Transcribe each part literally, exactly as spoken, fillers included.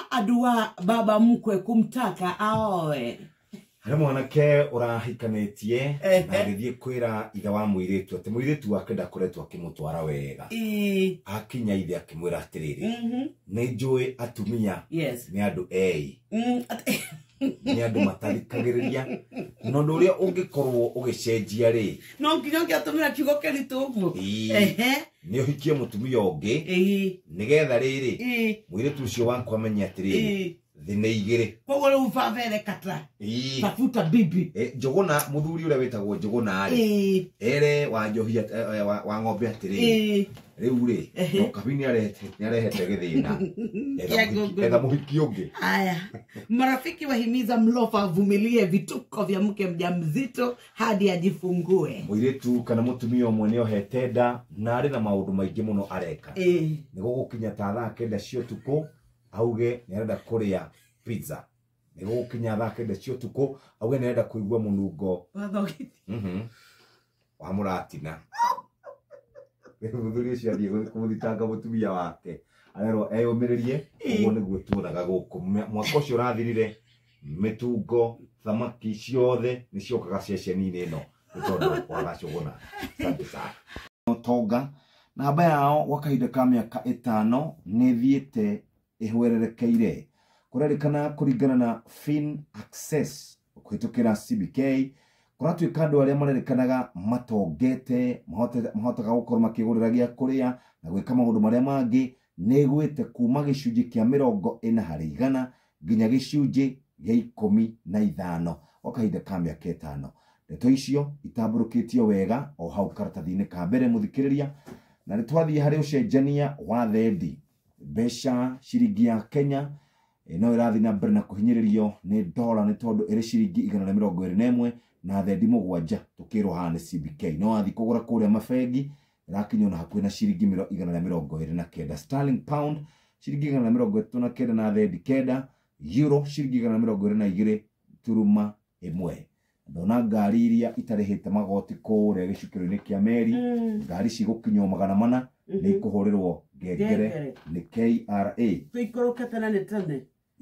adua baba mkwe kumtaka aoe. Hari mwanake urahikanetie na agithie kwira ithe wa muiritu ati muiritu wake ndakoretwo akimutwara wega. Akinya ithe akimwira atiriri ni njui atumia ni andu ei ni andu matarikagiriria no nduria ungikorwo ugicenjia ri no nginya ngiatumira kiugo kiritu uguo ehe ni uhikie mutumia ungi nigetha riri muiritu ucio wanku amenya atiriri thine igire kogo ru favere katra tafuta bibi eh jogona muthuri ule wetagwo jogona ari ere wa njohia wa ng'ombe atiri riu ri no kabini arehete ni arehete githina ega muhiki ungi. Aya, marafiki wahimiza mlofa avumilie vituko vya mke mjamzito hadi ajifungue. Muiritu kana mutumia umwe ni ohete nda na ari na maundu maingi muno areka ni gugukinya tatha kenda cio tuko auge nerenda kuria pizza ni gukinya thaa kenda cio tuko auge nerenda kuigua munungo wathogiti mhm wa muratina muthuri ucio athie kumuthitanga mutumia wake arero eyumiririe uguo niguo tuonaga guku mwaka ucio urathirire mitungo thamaki ciothe ni ciokaga ceceni-ini ino tondu wagacuguna asante sana tonga namba yao gwa kahinda ka miaka itano ni thiete ihwererekeire kurerikana kuringana na Fin Access kuhitukira C B K kuratuika andu aria marerikanaga matongete mahotaga gukorwo makigurira gia kuria na gwika maundu maria mangi negwite kuma gicunji kia mirongo ina hari igana nginya gicunji gia ikumi na ithano gwa kahinda ka miaka itano. Ndeto icio itamburukitio wega o hau karatathi-ini ka mbere muthikiriria na nitwathie hari ucenjania wa thendi besha shiringi ya Kenya no irathi na mbere na kuhinyiririo ni dola ni tondu iri shiringi igana na mirongo iri na imwe na thendi mugwanja tukirwo hane C B K no athi kugura kuria mafegi irakinywo na hakuhi na shiringi igana na mirongo iri na kenda. Sterling pound shiringi igana na mirongo itatu na kenda na thendi kenda. Euro shiringi igana na mirongo iri na igiri turuma imwe. Ndona ngari iria itarihite magoti kuria gicukiro-ini kia meri ngari cigukinywo magana mana ni kuhurirwo ngengere ni K R A tuikorokatana ni tane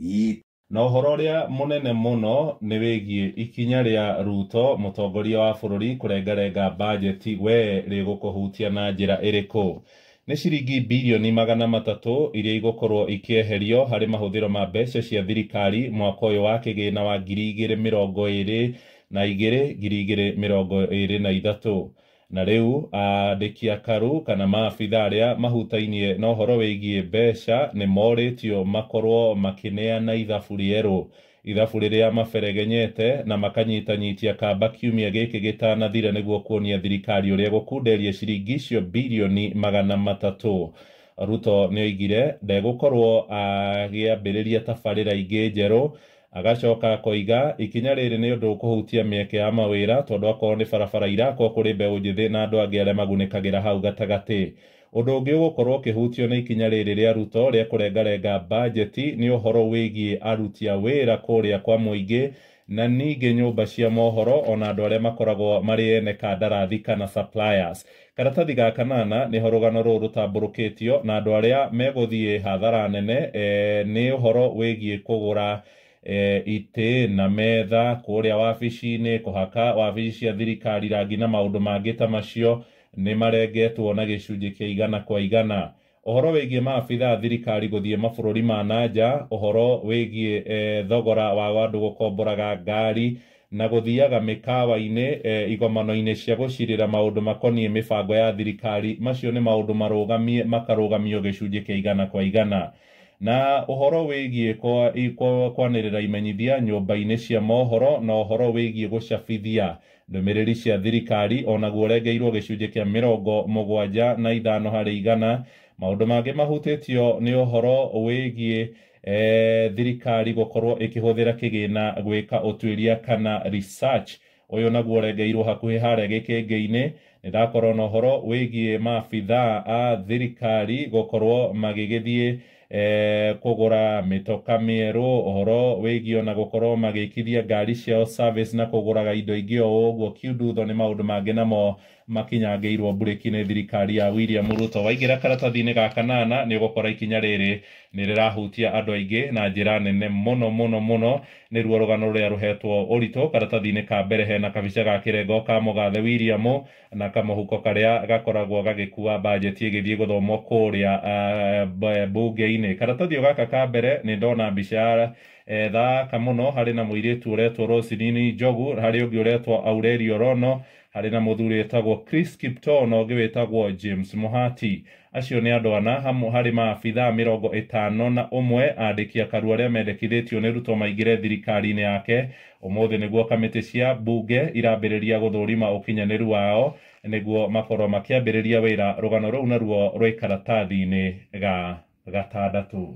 na uhoro uria munene muno ni wigie ikinya ria Ruto mutongoria wa bururi kurengarenga budget we rigukuhutia na njira iriku ni shiringi bilioni magana matatu iria igukorwo ikieherio hari mahuthiro ma mbeca cia thirikari mwaka uyu wa kigina wa ngiri igiri mirongo iri na igiri ngiri igiri mirongo iri na ithatu na riu andiki a karu kana maabitha aria mahutainie na uhoro wigie mbeca ni moritio makorwo makineana ithabu rieru ithabu riria maberegenyete na makanyitanyitia kamba kiumia giki gitanathira niguo kuonia thirikari uria gukunderia shiringi icio bilioni magana matatu. Ruto ni oigire ndegukorwo agiambiriria tabarira ingi njeru agacoka koiga ikinya riri ni undu kuhutia mieke ya mawira tondu akorwo ni barabara irakwo kuri mbeu njithi na andu angi aria magunikagira hau gatagati. Undu ungi ugukorwo ukihutio ni ikinya riri ria Ruto ria kurengarenga budget ni uhoro wigie aruti a wira kuria kwa muingi na ninge nyumba cia mohoro ona andu aria makoragwo mari ene kandarathi kana suppliers. Karatathi ga kanana ni horogano ruru rutamburukitio na andu aria meguthie hathara nene e, ni uhoro wigie kugura E, ite na metha kuria wabici-ini kuhaka wabici cia thirikari rangi na maundu mangi ta macio ni marengetwo na gicunji kia igana kwa igana. Uhoro wigie maabitha thirikari guthie mabururi ma nanja uhoro wigie e, thogora wa andu gukomboraga ngari na guthiaga mikawa-ini e, igomano-ini cia gucirira maundu makonie mibango ya thirikari macio ni maundu marugamie makarugamio gicunji kia igana kwa igana. Na uhoro wigie kwa kwa kwanirira imenyithia nyumba-ini cia mohoro na uhoro wigie gucabithia ndumiriri cia thirikari ona guorengeirwo gicunji kia mirongo mugwanja na ithano hari igana. Maundu mangi mahutitio ni uhoro wigie e, thirikari gukorwo ikihuthira kigina gwika utwiria kana research uyu naguo rengeirwo hakuhi haria gikenge-ini. Ndakorwo na uhoro wigie maabitha a thirikari gukorwo magigithie e, kugura mitoka mieru uhoro wigio na gukorwo magikithia ngari ciao service na kuguraga indo ingi o uguo kiundutho ni maundu mangi namo makinyangĩirwo mburĩki nĩ thirikari ya William Ruto. Waingĩra karatathi-inĩ ga kanana nĩ ũgũkora ikinya rĩrĩ nĩ rĩrahutia andũ aingĩ na njĩra nene mũno mũno mũno. Nĩruo rũgano rũrĩa rũhetwo ũritũ. Karatathi-inĩ ka mbere hena kabica ga kĩrengo ka mũgathe William na kamũhuko karĩa gakoragwo gagĩkua bajeti ĩgĩthiĩ gũthomwo kũrĩa uh, bunge-inĩ. Karatathi gaka ka mbere nĩ ndona mbica eh, thaka mũno, harĩ na mũirĩtu ũretwo Roselyn Njogu, harĩ ũngĩ ũretwo Aurelio Rono, harĩ na mũthuri wĩtagwo Chris Kiptoo na ũngĩ wĩtagwo James Mũhati. Acio nĩ andũ ana hamwe harĩ maabithaa mĩrongo ĩtano na ũmwe andĩki a karua arĩa mendekithĩtio nĩ Ruto maingĩre thirikari-inĩ yake. Ũmũthĩ nĩguo kamĩtĩ cia bunge irambĩrĩria gũthũrima ũkinyanĩru wao nĩguo makorwo makĩambĩrĩria wĩra. Rũgano rũu naruo rwĩ karatathi-inĩ ga gatandatũ.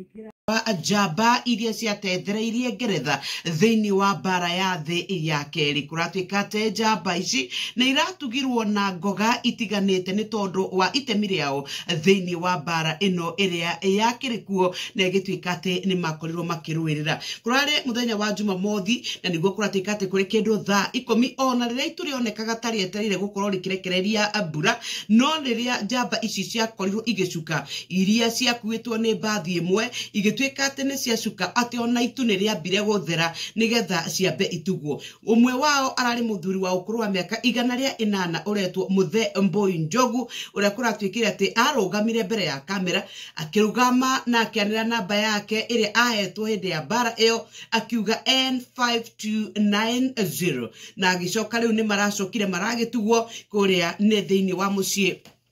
Njamba iria ciatethereirie Ngeretha thĩinĩ wa mbara ya thĩ ya kerĩ. Kũratuĩka atĩ njamba ici nĩ iratugirwo na ngoga itiganĩte nĩ tondũ wa itemi rĩao thĩinĩ wa mbara ĩno ĩrĩa yakĩrĩ kuo na ĩgĩtuĩka atĩ nĩ makorirwo makĩrũĩrĩra. Kũrarĩ mũthenya wa Jumamothi na nĩguo kũratuĩka atĩ kũrĩ kĩndũ thaa ikũmi ona rĩrĩa itu rĩonekaga ta rĩetereire gũkorwo rĩkĩrekereria mbura, no rĩrĩa njamba ici ciakorirwo igĩcuka iria ciakuĩtwo nĩ mbathi ĩmwe igĩtuĩka atĩ nĩ ciacuka atĩ ona itu nĩ rĩambire gũthera nĩgetha ciambe itugwo. Ũmwe wao ararĩ mũthuri wa ũkũrũ wa mĩaka igana rĩa ĩnana ũretwo Mũthee Mbũi Njogu, ũrĩa kũratuĩkire atĩ arũgamire mbere ya kamera akĩrugama na akĩanĩrĩra namba yake ĩrĩa ahetwo hĩndĩ ya mbara ĩyo akiuga N five two nine zero, na agĩcoka rĩu nĩ maracokire maragĩtugwo kũrĩa nĩ thĩinĩ wa mũciĩ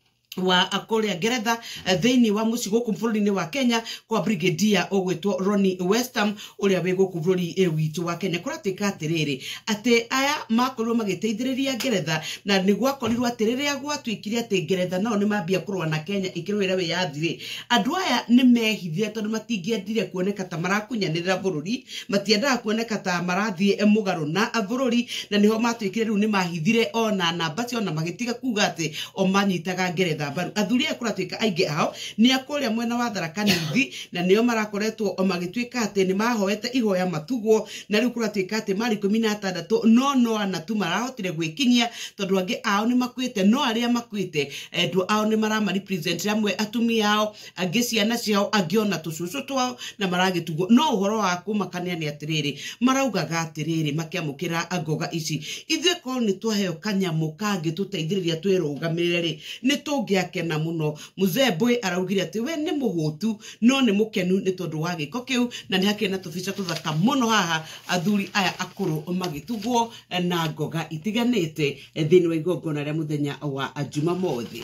wa kũrĩa Ngeretha thĩinĩ wa mũciĩ gũkũ bũrũri-inĩ wa Kenya kwa Brigadier ũgwĩtwo Ronnie Westham ũrĩa wĩ gũkũ bũrũri witũ wa Kenya. Kũratuĩka atĩrĩrĩ atĩ aya makorirwo magĩteithĩrĩria Ngeretha na nĩ gwakorirwo atĩ rĩrĩa gwatuĩkire atĩ Ngeretha nao nĩ mambia kũrũa na Kenya ikĩrũĩra wĩyathi-rĩ, andũ aya nĩ mehithire tondũ matingĩendire kuoneka ta marakunyanĩrĩra bũrũri, matiendaga kuoneka ta marathiĩ mũgarũ na bũrũri, na nĩho matuĩkire rĩu nĩ mahithire ona namba cio na magĩtiga kuga atĩ o manyitaga Ngeretha mbaru. Athuri aya kũratuĩka aingĩ ao nĩ akũrĩa mwena wa Tharaka Nithi na nĩo marakoretwo magĩtuĩka atĩ nĩ mahoete ihoya matugwo, na rĩu kũratuĩka atĩ marĩ ikũmi na atandatũ no no ana tu marahotire gwĩkinyia tondũ angĩ ao nĩ makuĩte, no arĩa makuĩte endwa ao nĩ maramarepresent, amwe atumia ao, angĩ ciana ciao, angĩ ona tũcũcũ twao na maragĩtugwo. No ũhoro wa kũmakania nĩ atĩrĩrĩ, maraugaga atĩrĩrĩ makĩamũkĩra ngoga ici, ithuĩ korwo nĩ twaheo kanyamũ kangĩ tũteithĩrĩria twĩrũgamĩrĩre-rĩ nĩ tũngĩ akena muno. Mũzee Mbũi araugire atĩ we nĩ mũhũtu no nĩ mũkenu nĩ tondũ wa gĩko kĩu, na nĩ hakĩrĩ na tũbica tũthaka mũno haha athuri aya akũrũ magĩtugwo na ngoga itiganĩte thĩinĩ wa igongona rĩa mũthenya wa Jumamothi.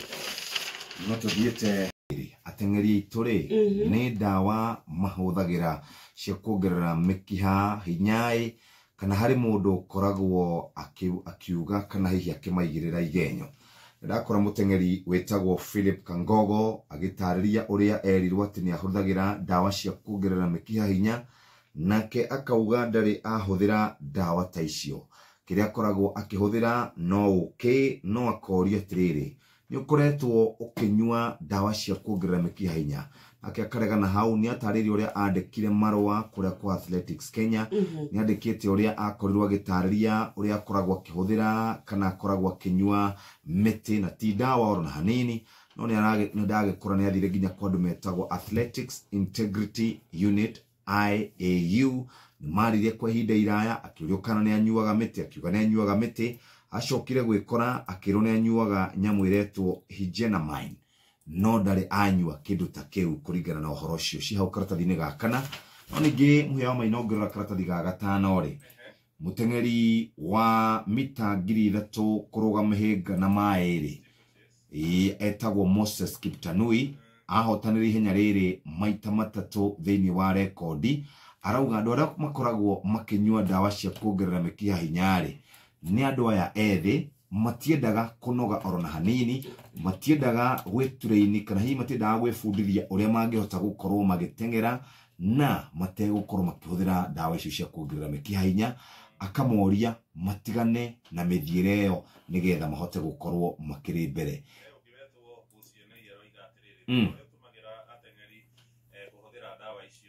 No tũthiĩte ateng'eri aitũ rĩ nĩ ndawa mahũthagĩra cia kuongerera mĩkiha hinya kana harĩ mũndũ ũkoragwo akiuga kana hihi akĩmaigĩrĩra igenyo. Ndakora mũteng'eri wĩtagwo Philip Kangogo agĩtarĩria ũrĩa erirwo atĩ nĩ ahũthagĩra ndawa cia kuongerera mĩkiha hinya, nake akauga ndarĩ ahũthĩra ndawa ta icio. Kĩrĩa akoragwo akĩhũthĩra no ũkĩ, no akorio atĩrĩrĩ, nĩ ũkoretwo ũkĩnyua ndawa cia kuongerera mĩkiha hinya? Nake akaregana hau. Nĩ atarĩria ũrĩa andĩkire marũa kũrĩa kwa Athletics Kenya, nĩ andĩkĩte ũrĩa akorirwo agĩtarĩria ũrĩa akoragwo akĩhũthĩra kana akoragwo akĩnyua mĩtĩ na ti ndawa ona hanini, no nĩ ndagĩkora nĩ athire nginya kwa andũ metagwo Athletics Integrity Unit I A U, nĩ maririe kwa ihinda iraya akĩũrio kana nĩ anyuaga mĩtĩ, akiuga nĩ anyuaga mĩtĩ. Acokire gwĩkora akĩrwo nĩ anyuaga nyamũ ĩretwo Higenamine, no ndarĩ anyua kĩndũ ta kĩu kũringana na ũhoro ũcio ci hau karatathi-inĩ ga kana. No ningĩ mũhĩa wa mainongerera karatathi ga gatano rĩ, mũteng'eri wa mita ngiri ithatũ kũrũga mĩhĩnga na maĩ rĩ etagwo Moses Kiptanui ahotanĩra ihenya rĩrĩ maita matatũ thĩinĩ wa rekondi. Arauga andũ arĩa makoragwo makĩnyua ndawa cia kuongerera mĩkiha hinya rĩ nĩ andũ aya ethĩ, matiendaga kũnoga orona hanini, matiendaga gwĩturaini kana hihi matiendaga gwĩbundithia ũrĩa mangĩhota gũkorwo magĩteng'era na mategũkorwo makĩhũthĩra ndawa icio cia kuongerera mĩkiha hinya. Akamoria matigane na mĩthiĩre ĩyo nĩgetha mahote gũkorwo makĩrĩ mbere. Mm.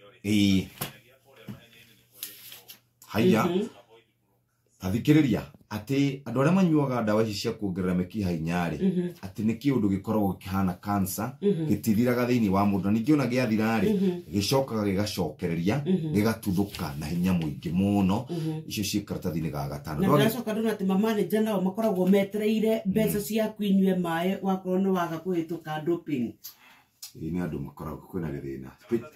Ĩĩ haya tathikĩrĩria ati andu aria manyuaga ndawa ici cia kuongerera mikiha hinya ri ati ni kiundu gikoragwo kihana cancer gitithiraga thiini wa mundu ningi ona giathira ri gicokaga gigacokereria gigatuthuka na hinya muingi muno icio ci karatathi-ini ga gatano na ndacoka ndona ati manager nao makoragwo metereire mbeca cia kwinyue mae wakorwo ni waga kuhituka doping ni andu makoragwo kwina githina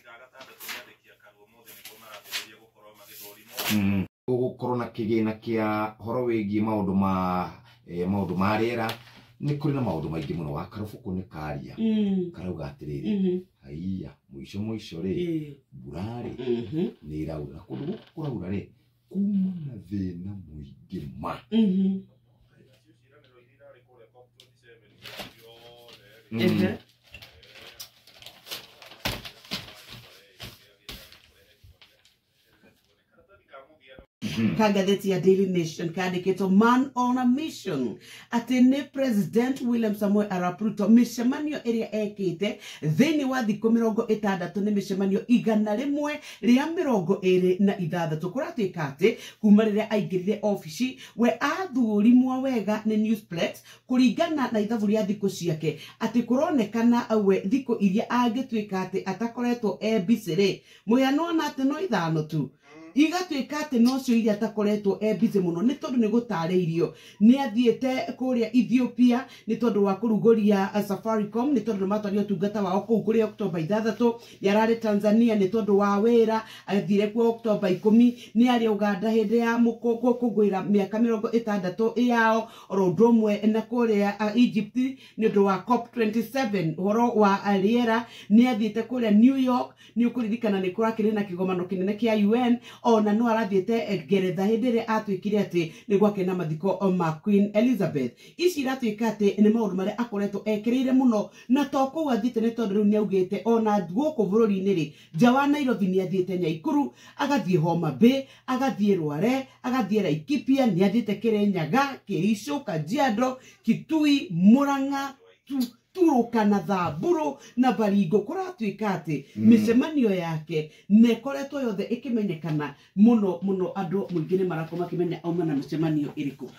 gukorwo na kigina kia horo wigie maundu ma maundu ma riera ni kuri na maundu maingi muno wa karubuku ni karia karauga atiriri haiya muico muico ri mbura ri ni iraura kundu kuraura ri kuma na thina muingi ma Kagazeti ya Daily Nation kandikitwo man on a mission ati ni President William Samoei Arap Ruto micemanio iria ekite thiini wa thiku mirongo itandatu ni micemanio igana rimwe ria mirongo iri na ithathatu kuratuika ati kuma riria aingirire ofici we athurimwo wega ni Newsplex kuringana na ithabu ria thiku ciake ati kuronekana we thiku iria angituika ati atakoretwo e busy ri muyano na ati no ithano tu igatuika ati no cio iria atakoretwo e busy muno ni tondu ni gutariirio ni athiete kuria Ethiopia ni tondu wa kurugoria Safaricom ni tondu matwario tungata wao kuu kuri October ithathatu yarari Tanzania ni tondu wa wira athire ku October ikumi ni ari Uganda hindi ya mukongo kugwira miaka mirongo itandatu yao rodromwe na kuria Egypt ni tondu wa COP twenty-seven horo wa riera ni athiete kuria New York ni ukuririkana ni kurakire na kigomano kinene kia U N ona no arathiete Ngeretha hindi ria atwikire ati ni gwake na mathiko ma Queen Elizabeth ici iratuika ati ni maundu maria akoretwo ekirire muno na to ku athiete ni tondu riu ni augite ona guku bururi-ini ri nja wa Nairobi ni athiete Nyaikuru agathie Homa Bay agathie Rware agathie Laikipia ni athiete Kirinyaga Kericho Kajiado Kitui Murang'a tu turuka na Thamburu na Baringo kuratuika ati micemanio yake nekoretwo yothe ikimenyekana muno muno andu muingi ni marakoma kimenya auma na micemanio iriku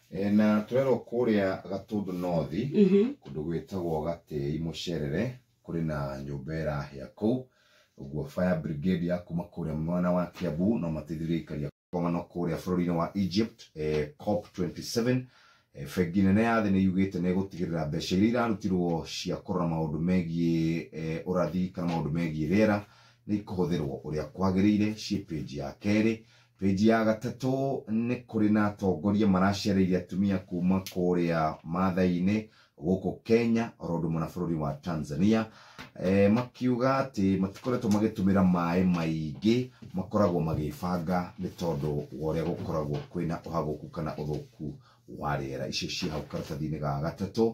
na turero kuria Gatundu North kundu gwitagwo Gatei Mucerere kuri na nyumbera ya kuu uguo fire brigade ya kuma kuria mwana wa Kiambu no matithirikaria komano kuria bururi wa Egypt COP twenty-seven fegine ne yathe ni yugite ne gutigirira mbeca iria irarutirwo cia kurora maundu megie urathi kana maundu megie rera ni kuhuthirwo uria kwagirire ci page ya keri page ya gatatu ni kuri na atongoria maracereire atumia kuma kuria mathaini guku Kenya orodu mwana bururi wa Tanzania e, makiuga ati matikoretwo magitumira mai maingi makoragwo magifanga ni tondu woria gukoragwo kwina uhaguku kana uthuku wa riera icio ci hau karatathi-ini ga gatatu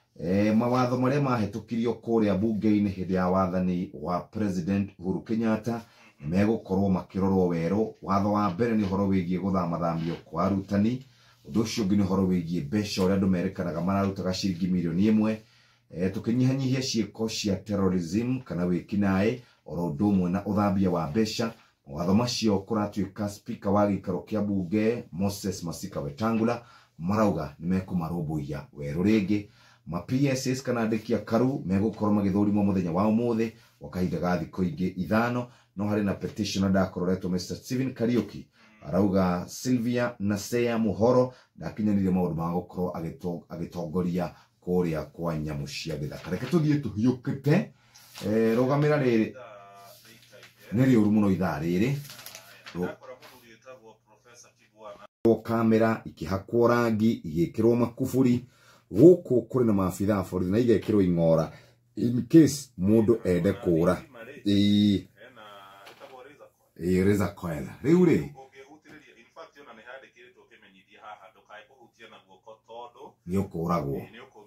e, mawatho maria mahitukirio kuria bunge-ini hindi ya wathani wa President Uhuru Kenyatta megukorwo makirorwo wero watho wa mbere ni horo wigie guthamathamio kwa arutani undu ucio ungi ni horo wigie mbeca uria andu merikanaga mararutaga ciringi milioni imwe e, tukinyihanyihia ciiko cia terrorism kana wikinae oro undu umwe na uthambia wa mbeca watho macio kuratuika speaker wa gikaro kia bunge Moses Masika Wetangula marauga ni mekumarumbuia weru ringi ma P S S kana andikia karu megukorwo magithurimo muthenya wa umuthi wakahinda ga thikũ ingi ithano no hari na petitioner ndakororetwo Mister Stephen Kariuki arauga Sylvia Nasea Muhoro ndakinyanire maundu ma gukorwo agitongoria kuria kwa nyamu cia githaka reke tuthie tuhiukite eh rugamira riri ni riuru muno ithaa riri kamera ikihakwo rangi igikirwo makuburi guku kuri na maabitha borithi na igekirwo ing'ora in case mundu ende kura eh eh reza koela riu ri ni ukuragwo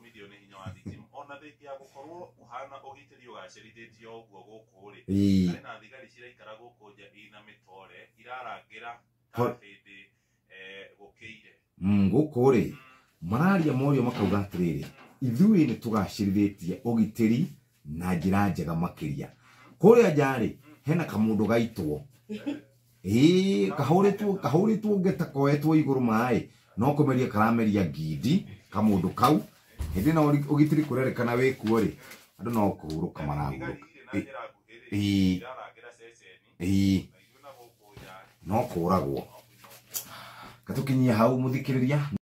nguku ri mararia morio makauga atiriri ithui ni tugacirithetie ugitiri na njira njega makiria kuria njari hena kamundu gaitwo eh kahuritwo kahuritwo ngeta koetwo iguru mai no kumeria karameria ngindi kamundu kau hindi no ugitiri kurerekana wi kuo ri andu no kuhuruka marahuruka ii ii no kuragwo gatukinyia hau muthikiriria